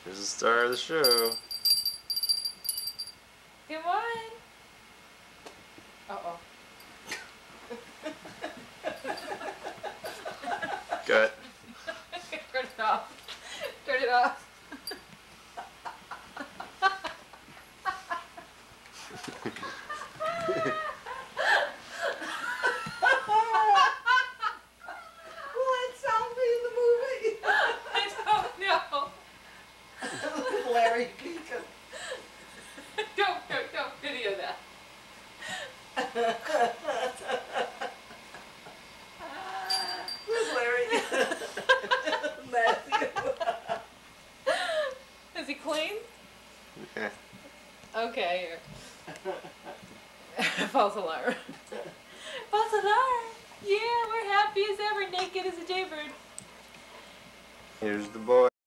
Here's the star of the show. Come on. Uh-oh. Cut. Turn it off. Turn it off. Will that sound be in the movie? I don't know. Larry Beacon. Don't video that. Where's Larry? Matthew. Is he clean? Yeah. Okay. False alarm. False alarm. Yeah, we're happy as ever, naked as a jaybird. Here's the boy.